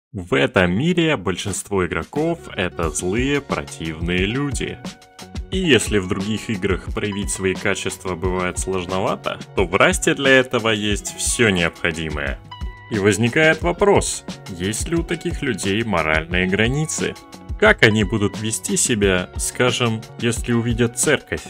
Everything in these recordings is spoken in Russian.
В этом мире большинство игроков — это злые, противные люди. И если в других играх проявить свои качества бывает сложновато, то в Расте для этого есть все необходимое. И возникает вопрос, есть ли у таких людей моральные границы? Как они будут вести себя, скажем, если увидят церковь?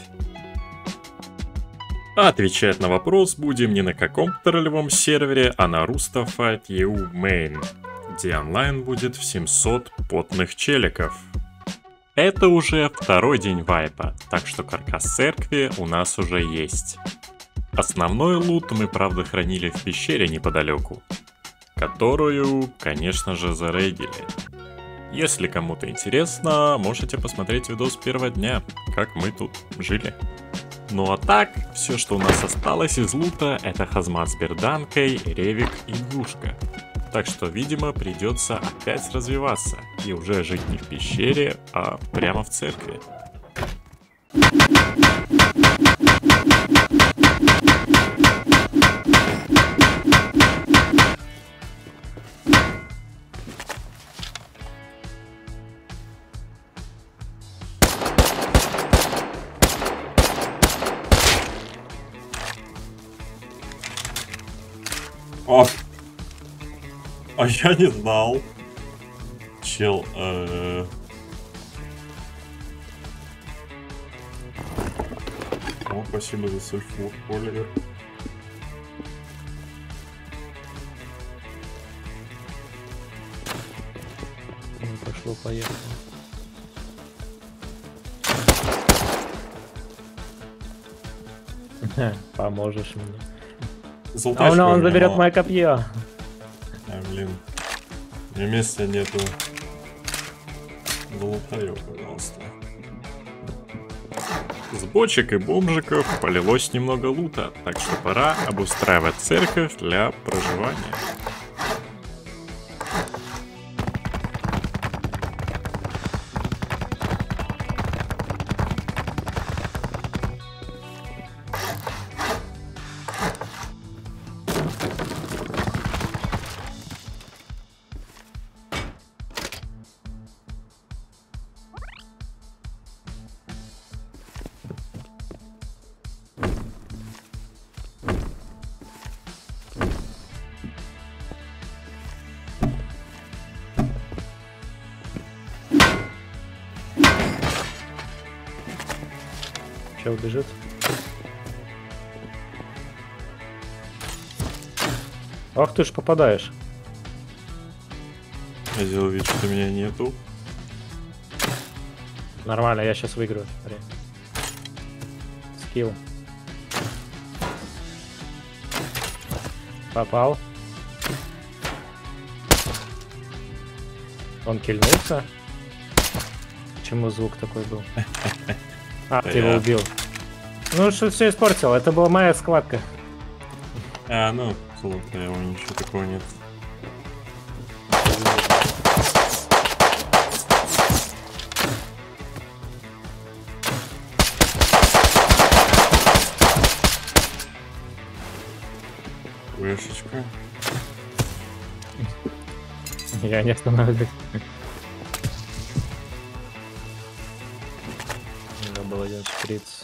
А отвечать на вопрос будем не на каком-то ролевом сервере, а на Rustafight EU Main, где онлайн будет в 700 потных челиков. Это уже второй день вайпа, так что каркас церкви у нас уже есть. Основной лут мы, правда, хранили в пещере неподалеку, которую, конечно же, зарейдили. Если кому-то интересно, можете посмотреть видос первого дня, как мы тут жили. Ну а так, все, что у нас осталось из лута, это хазмат с берданкой, ревик и двушка. Так что, видимо, придется опять развиваться и уже жить не в пещере, а прямо в церкви. А я не знал. Чел, О, спасибо за сульфур, Оливер. Пошло-поехало. Поможешь мне. Золотачку Он заберет мое копье. Блин. У меня места нету. Золотаю, пожалуйста. С бочек и бомжиков полилось немного лута, так что пора обустраивать церковь для проживания. Че, убежит? Ах ты ж попадаешь. Я сделал вид, что меня нету. Нормально, я сейчас выиграю. Смотри. Скилл. Попал. Он кильнулся. Почему звук такой был? А, ты его убил. Ну, что все испортил. Это была моя схватка. А, ну, золото, его ничего такого нет. Вешечка. Я не останавливаюсь. Надо было делать шприц.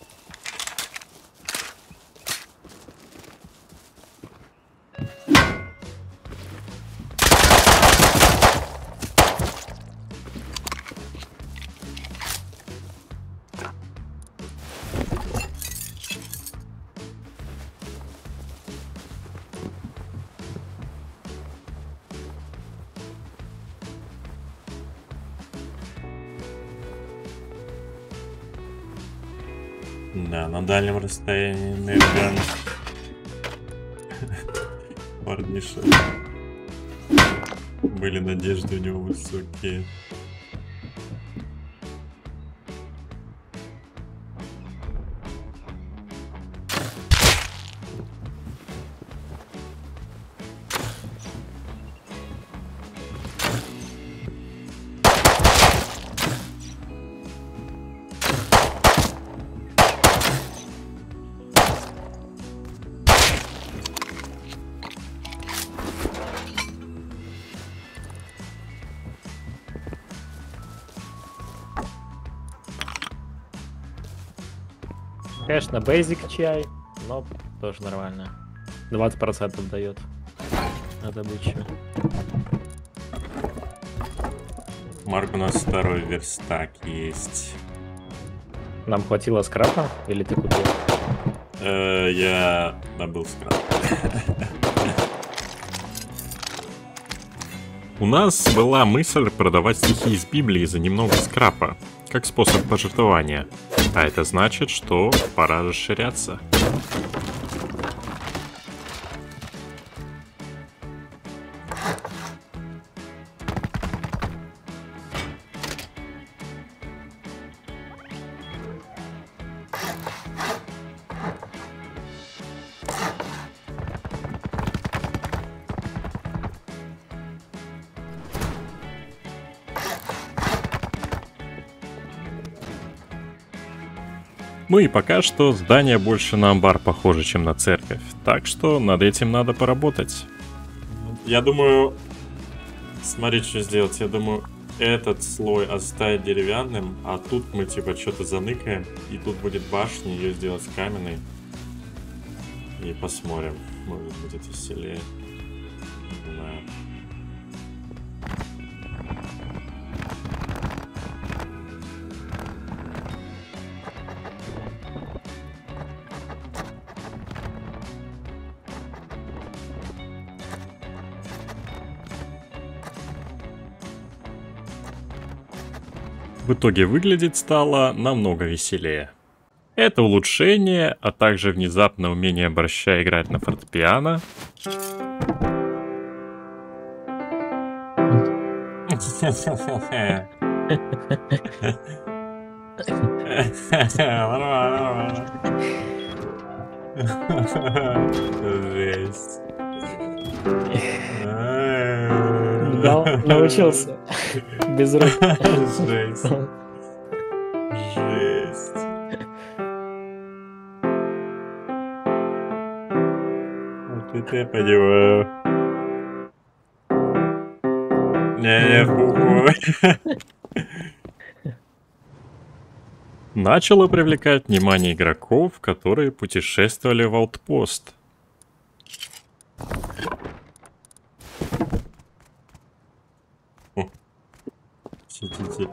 Да, на дальнем расстоянии Нейрган. Парниша. Были надежды у него высокие. Конечно, basic чай, но тоже нормально. 20% дает от обычно. Марк, у нас второй верстак есть. Нам хватило скрапа или ты купил? Я добыл скрап. У нас была мысль продавать стихи из Библии за немного скрапа, как способ пожертвования. А это значит, что пора расширяться. Ну и пока что здание больше на амбар похоже, чем на церковь. Так что над этим надо поработать. Я думаю... Смотри, что сделать. Я думаю, этот слой оставить деревянным, а тут мы типа что-то заныкаем. И тут будет башня, ее сделать каменной. И посмотрим. Может быть, веселее. Не знаю. В итоге выглядеть стало намного веселее. Это улучшение, а также внезапное умение борща играть на фортепиано. Жесть. Да, научился. Без рук. Жесть. Жесть. Вот это я понимаю. Не, фу. Начало привлекать внимание игроков, которые путешествовали в аутпост. Сидите.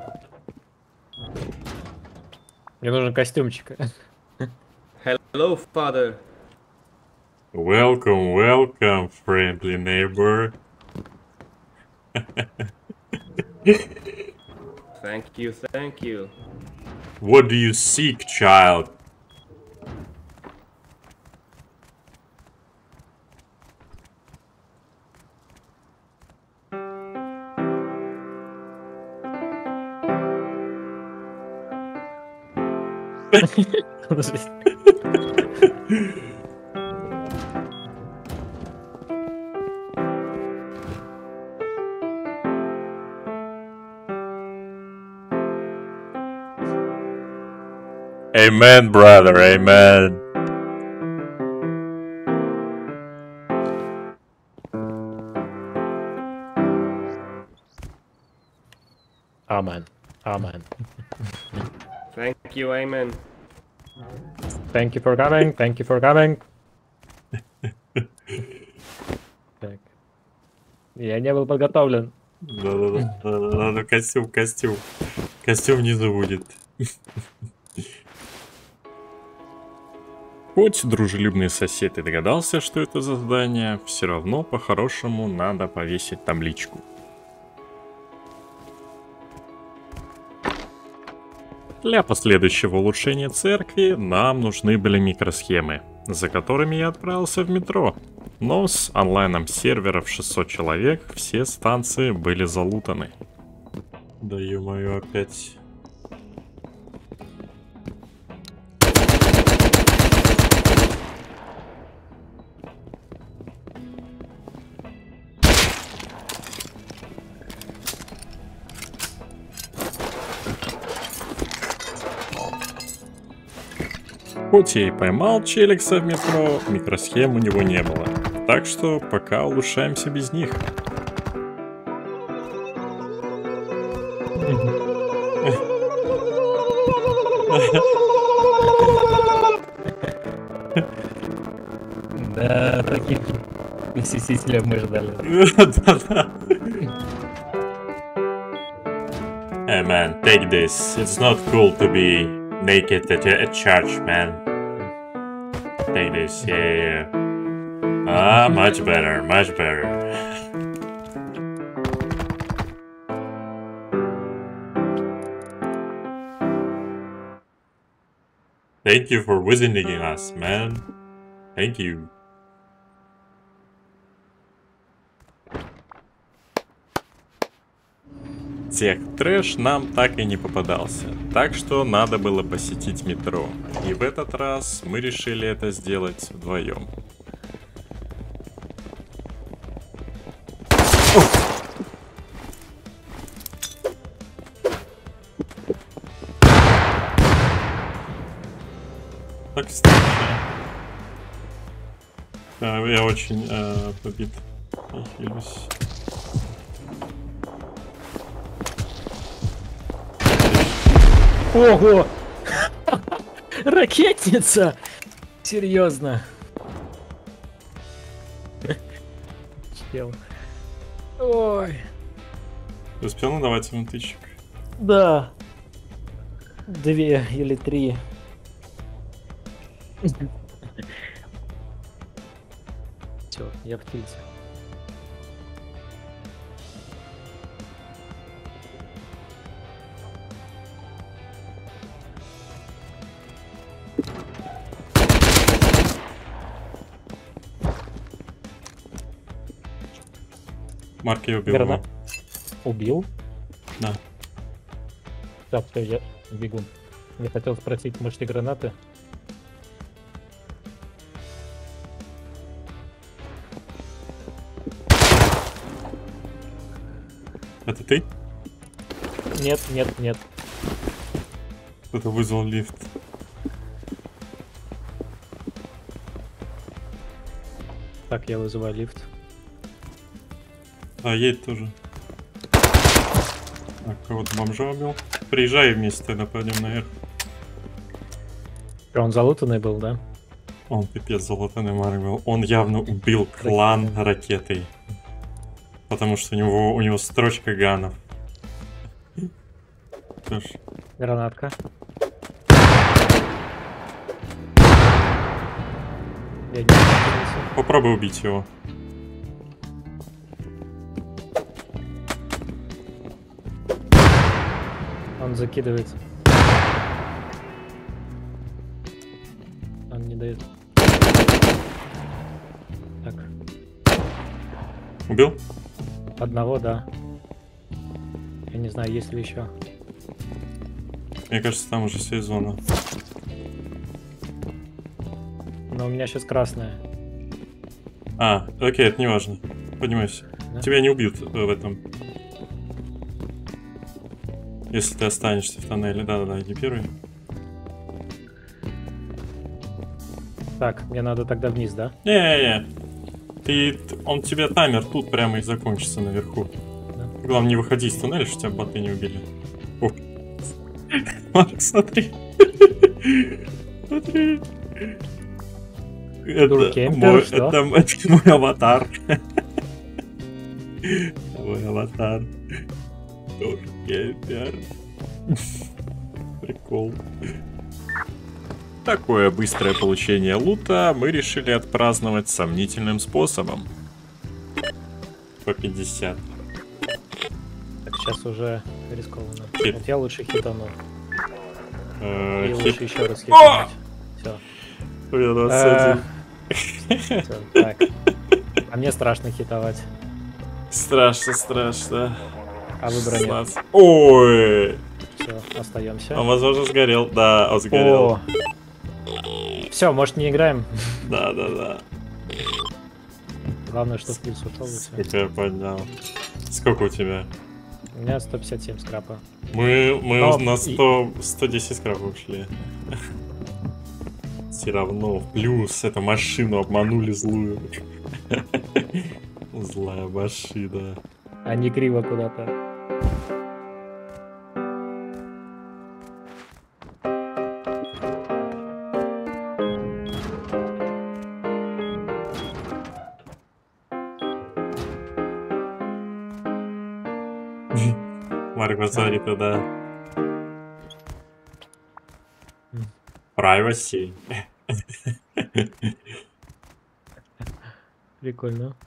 Мне нужен костюмчик. Hello, father. Welcome, welcome, friendly neighbor. Thank you, thank you. What do you seek, child? Amen, brother, amen. Amen. Amen. Thank you, amen. Thank you for coming. Thank you for coming. Так. Я не был подготовлен. Да-да-да. Костюм. Костюм внизу будет. Хоть дружелюбный сосед и догадался, что это за здание, все равно по-хорошему надо повесить табличку. Для последующего улучшения церкви нам нужны были микросхемы, за которыми я отправился в метро. Но с онлайном серверов 600 человек все станции были залутаны. Да ё-моё, опять... Хоть я и поймал Челикса в метро, микросхем у него не было. Так что пока улучшаемся без них. Таких посетителей мы ждали. Да-да. Hey man, take this. It's not cool to be naked at church, man. Take this, yeah. Ah, much better, much better. Thank you for visiting us, man. Thank you. Тех трэш нам так и не попадался, так что надо было посетить метро. И в этот раз мы решили это сделать вдвоем. Так страшно. Я очень побит. Я хилюсь. Ого! Ракетница! Серьезно. Чел. Ой. Ты успел надавать ему тычек? Да. 2 или 3. Все, я в тильте. Марк, я убил его. Убил? Да. Так, что я бегу. Я хотел спросить, можете гранаты? Это ты? Нет, нет, нет. Кто-то вызвал лифт. Так, я вызываю лифт. А, едет тоже. Так, кого-то бомжа убил. Приезжай вместе, нападем наверх. Он залутанный был, да? Он пипец золотаный Марк был. Он явно убил клан ракетой. Потому что у него строчка ганов. Что ж. Гранатка. Я не знаю. Попробуй убить его. Он закидывает. Он не дает. Так. Убил? Одного, да. Я не знаю, есть ли еще. Мне кажется, там уже все зона. Но у меня сейчас красная. А, окей, это не важно. Поднимайся. Да? Тебя не убьют в этом. Если ты останешься в тоннеле. Да-да-да, иди первый. Так, мне надо тогда вниз, да? Не-не-не. Он тебе таймер тут прямо и закончится наверху. Да. Главное, не выходи из тоннеля, чтобы тебя боты не убили. О. Марк, смотри. Смотри. Это мой аватар. Мой аватар. Туркемпер. Прикол. Такое быстрое получение лута мы решили отпраздновать сомнительным способом. По 50. Так, сейчас уже рискованно. Хит. Вот я лучше хитану. И Хит. лучше еще раз хитануть. Все. У меня 21. Так. А мне страшно хитовать. Страшно, страшно. А вы броня. 16. Ой! Все, остаемся. Он, возможно, сгорел. Да, он сгорел. Все, может, не играем. Да. Главное, что плюс ушел и все. Сколько я поднял. Сколько у тебя? У меня 157 скрапа. Мы Но на 110 скрапов ушли. Все равно. Плюс эту машину обманули злую. Злая машина. А не криво куда-то. Марк посмотри туда. Privacy. Прикольно.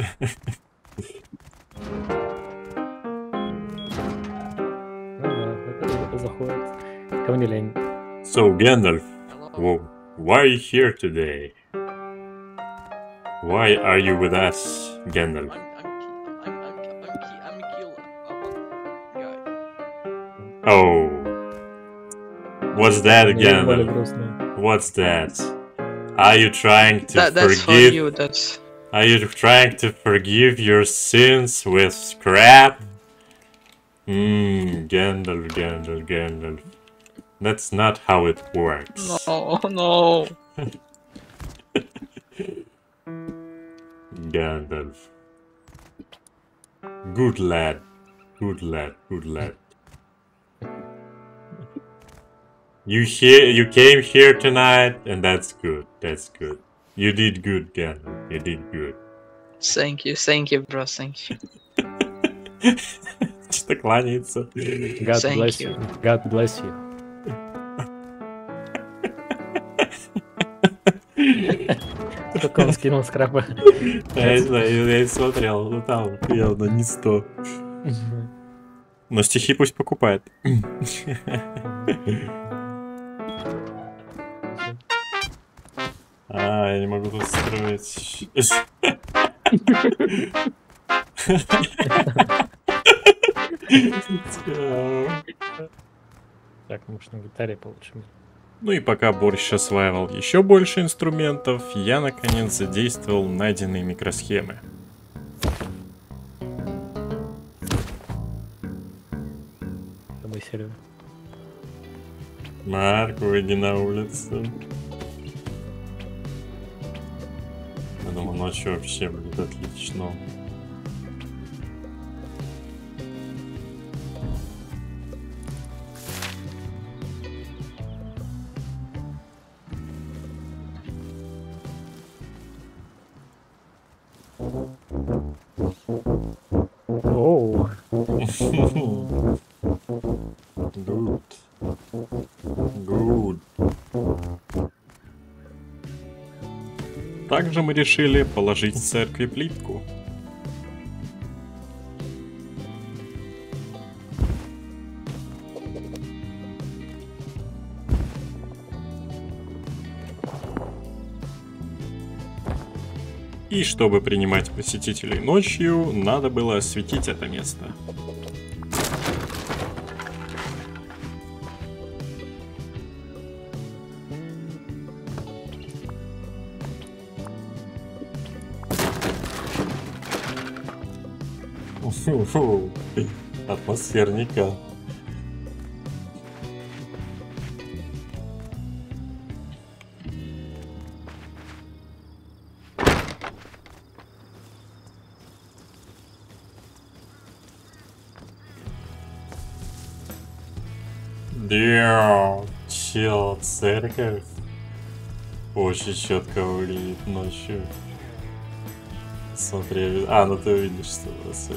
Ну да, это заходит. Ко мне лень. So, Gandalf, Hello. why are you here today? Why are you with us, Gandalf? I'm kill guy. Oh. What's that, Мне более Gandalf? грустно. What's that? Are you trying to That's for forgive? you. That's Are you trying to forgive your sins with scrap? Gandalf, Gandalf, Gandalf. That's not how it works. no. Gandalf. Good lad. Good lad, good lad. You came here tonight, and that's good. That's good. You did good, Gandalf. You did good. Thank you, bro. Thank you. Что кланяется. God Thank bless you. you. God bless you. Только он скинул скрапа. Я не знаю, я не смотрел, ну там явно не 100. Но стихи пусть покупает. Я не могу тут строить. Так, может, на гитаре получим. Ну и пока Борщ осваивал еще больше инструментов, я наконец задействовал найденные микросхемы. Тобой, Серега. Марк, выйди на улицу. Я думаю, ночью вообще будет отлично. Оу. Good. Good. Также мы решили положить в церкви плитку. И чтобы принимать посетителей ночью, надо было осветить это место. Фу, атмосферника. Дяу, чел, церковь очень четко выглядит ночью. Смотри, ну ты увидишь 100%.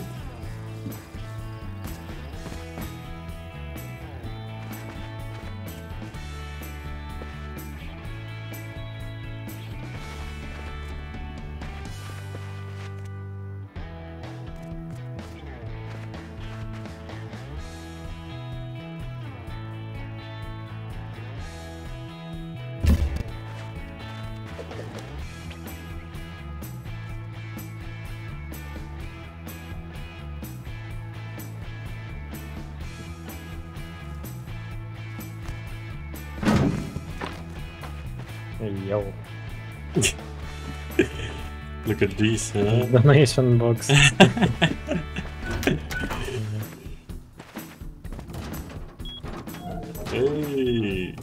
Йоу. Look at this, huh? Donation box. Hey!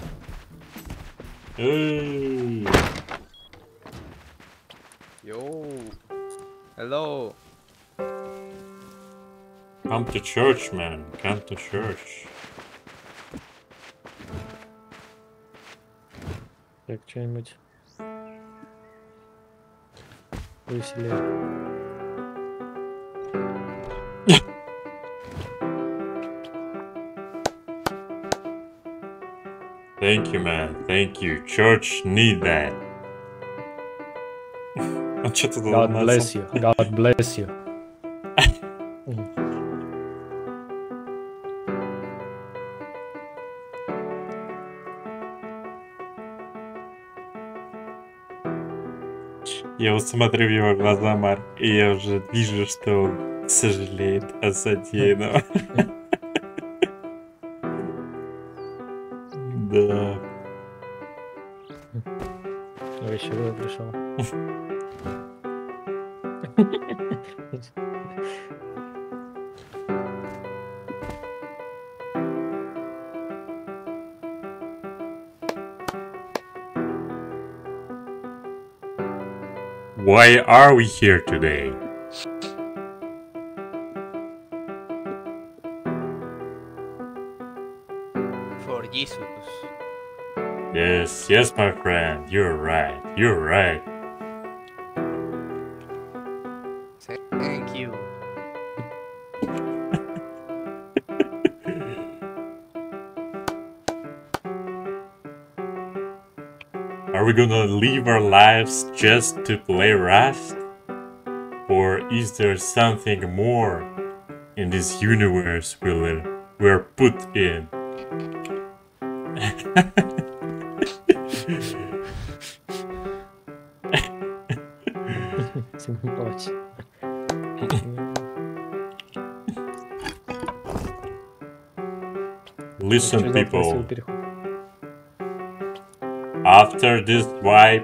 Hey! Yo. Hello. Come to church, man. Come to church. Так, что-нибудь веселее. Thank you, man. Thank you. Church need that. Он что-то God bless you. God bless you. Я вот смотрю в его глаза, Марк, и я уже вижу, что он сожалеет о содеянном. Да. Весело пришел. Why are we here today? For Jesus. Yes, yes, my friend. You're right. You're right. Thank you. Are we gonna live our lives just to play Rust? Or is there something more in this universe we're put in? Listen, people. After this wipe,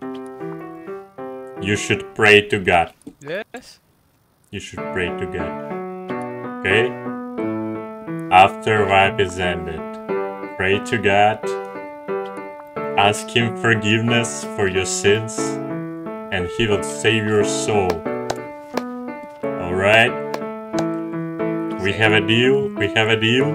you should pray to God. Yes? You should pray to God. Okay? After wipe is ended, pray to God. Ask Him forgiveness for your sins, and He will save your soul. Alright? We have a deal? We have a deal?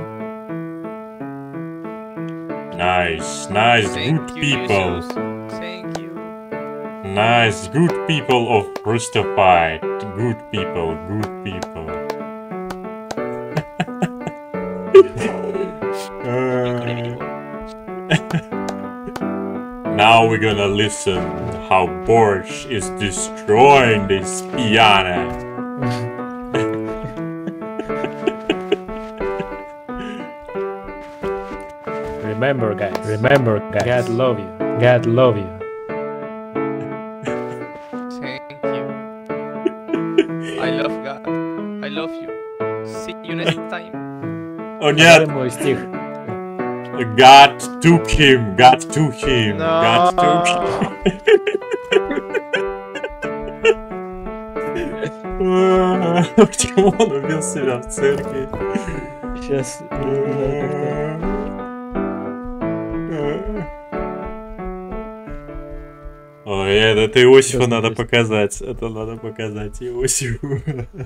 Nice, nice, Thank good you, people. Jesus. Thank you. Nice, good people of Rustified. Good people, good people. Now we're gonna listen how Borch is destroying this piano. Remember, guys. Remember, guys. God love you. God love you. Thank you. I love God. I love you. See you next time. Oh нет, Мой стих. God took him, God took him, No. God took him. Почему он убил себя в церкви? Сейчас. Ой, это Иосифу надо показать. Это надо показать Иосифу.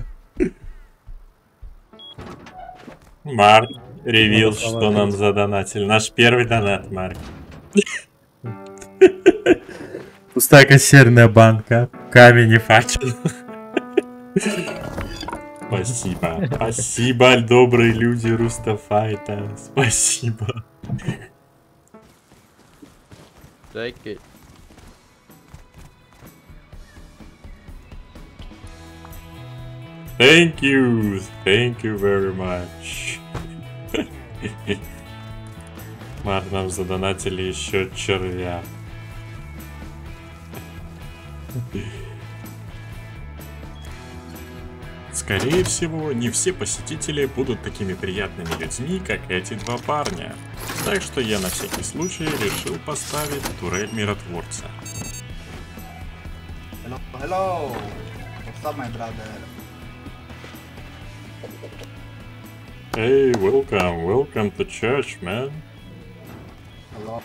Марк ревил, что нам задонатили. Наш первый донат, Марк. Пустая консервная банка. Камень и факел. Спасибо. Спасибо, добрые люди Рустафайта. Спасибо. Take it. Thank you very much. Марк, нам задонатили еще червя. Скорее всего, не все посетители будут такими приятными людьми, как эти два парня. Так что я на всякий случай решил поставить турель миротворца. Hello, hello. What's up, my brother? Hey, welcome to church, man. Hello.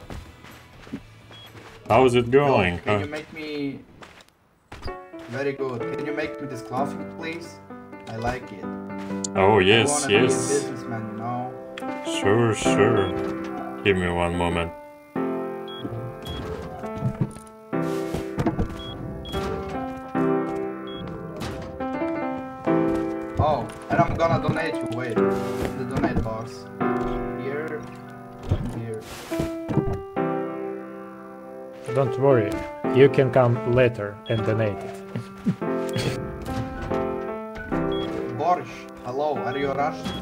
How's it going? Can you make me... Very good. Can you make me this clothing, please? I like it. Oh, I yes, wanna be a yes. businessman, you know? Sure. Give me one moment. Oh, and I'm gonna donate you. Wait, the donate box. Here, here. Don't worry, you can come later and donate it. Boris, hello, are you Russian?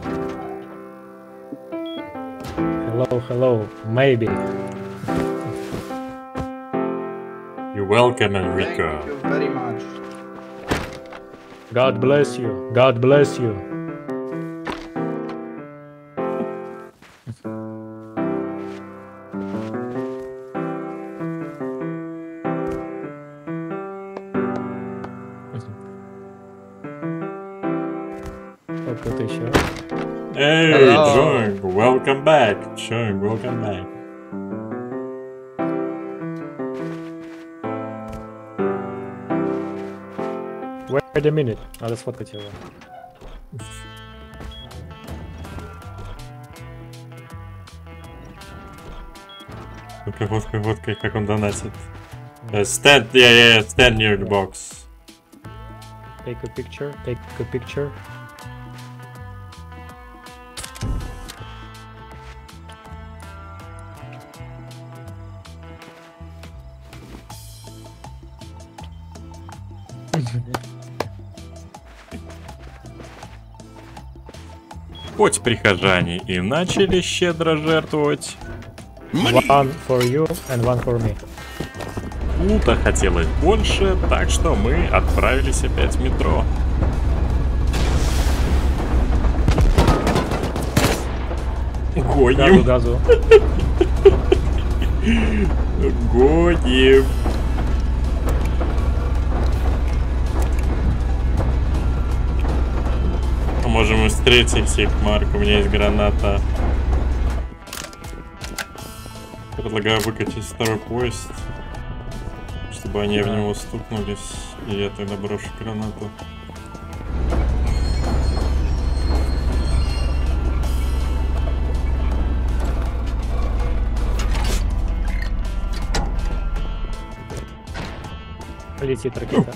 Hello, maybe. You're welcome, Enrico. Thank you very much. God bless you. God bless you. Сколько еще? Hey, Hello. Jung, welcome back. Jung, welcome back. Wait a minute. Надо сфоткать его. Водка, как он донатит. Stand, yeah, stand near the box. Take a picture. Take a picture. Хоть прихожане и начали щедро жертвовать, One for you and one for me. лута хотелось больше, так что мы отправились опять в метро. Гоним, Газу. гоним. Можем встретить их, Марк, у меня есть граната. Предлагаю выкатить второй поезд, чтобы они в него стукнулись, и я тогда брошу гранату. Летит ракета.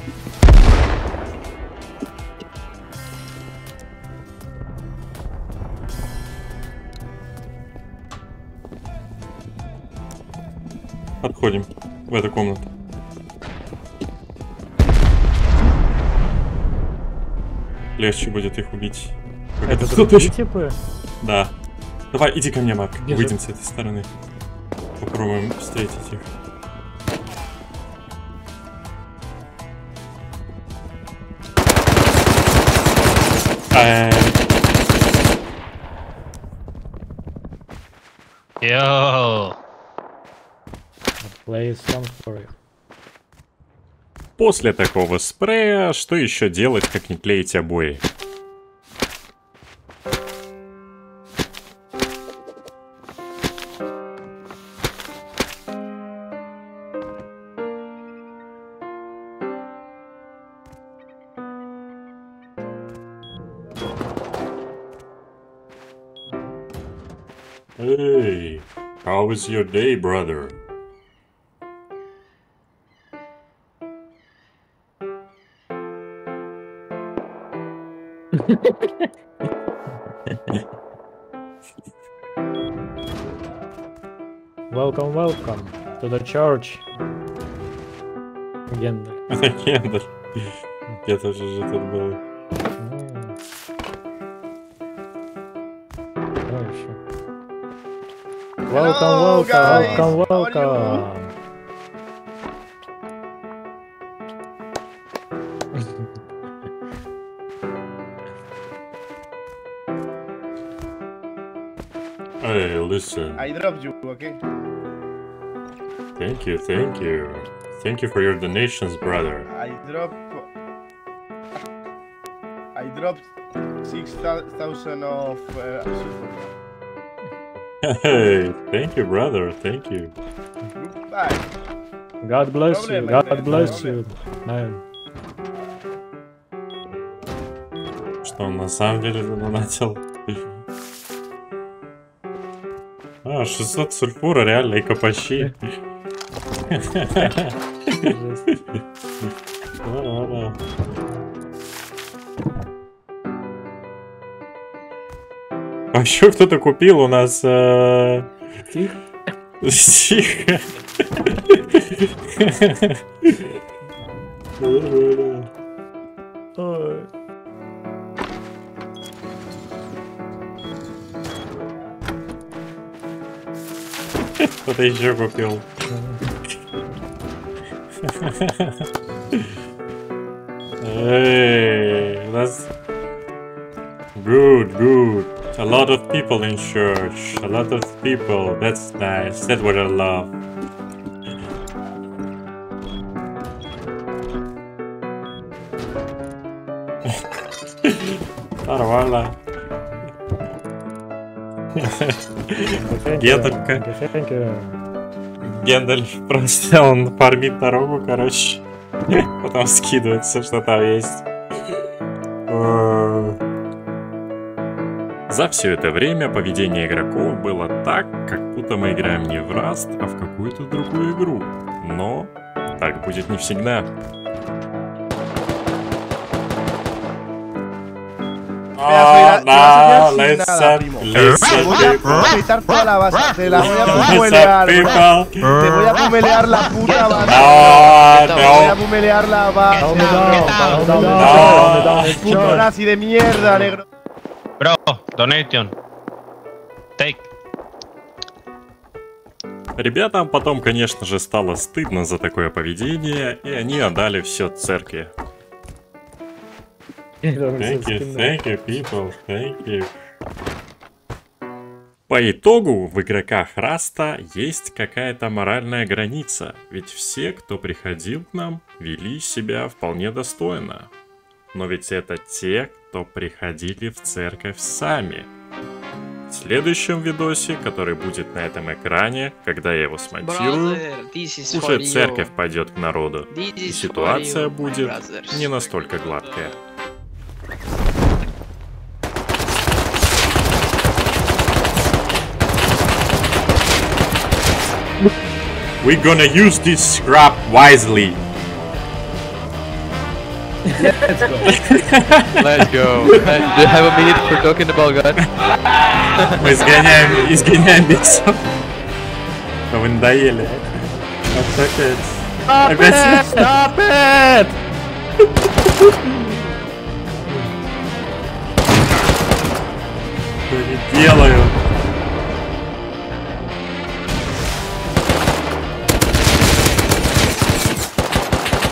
Отходим в эту комнату. Легче будет их убить. Это кто-то другие еще? типы? Да. Давай, иди ко мне, Марк. Бежу. Выйдем с этой стороны. Попробуем встретить их. Yo. Play a song for you. После такого спрея, что еще делать, как не клеить обои? Hey, how was your day, brother? Welcome to the church. Гендаль. Это Кендаль. Я тоже же тут был. Давай еще. Hello, guys. How are Welcome. Hey, listen. I dropped you, okay? Thank you, thank you. Thank you for your donations, brother. I dropped 6,000 of silver. Hey, thank you, brother. Thank you. Goodbye. God bless you. Problem, my God friend, bless problem. you. Man. Что он на самом деле задонатил? А, 600 сульфура, реально, и копачи. Жесть. Да. А еще кто-то купил у нас Тихо. Тихо. Ой. Кто-то еще купил. Hey, that's good. A lot of people in church. A lot of people. That's nice. That's what I love. Нормально. Гендальф просто он фармит дорогу, короче. Потом скидывает все, что там есть. За все это время поведение игроков было так, как будто мы играем не в Rust, а в какую-то другую игру. Но так будет не всегда. Let's voy a quitar toda la base, te la voy a pumelear, te voy a pumelear la puta base, te voy a pumelear la base, puto nazi de mierda, negro. Bro, donation. Take. Ребятам потом, конечно же, стало стыдно за такое поведение, и они отдали все церкви. Thank you, people, thank you. По итогу в игроках Раста есть какая-то моральная граница, ведь все, кто приходил к нам, вели себя вполне достойно. Но ведь это те, кто приходили в церковь сами. В следующем видосе, который будет на этом экране, когда я его смонтирую, уже церковь пойдет к народу, и ситуация будет не настолько гладкая. We're gonna use this scrap wisely. Let's go. Do you have a minute for talking about God? Мы изгоняем бесов. Вы надоели. Опять. Stop it! Что они делают?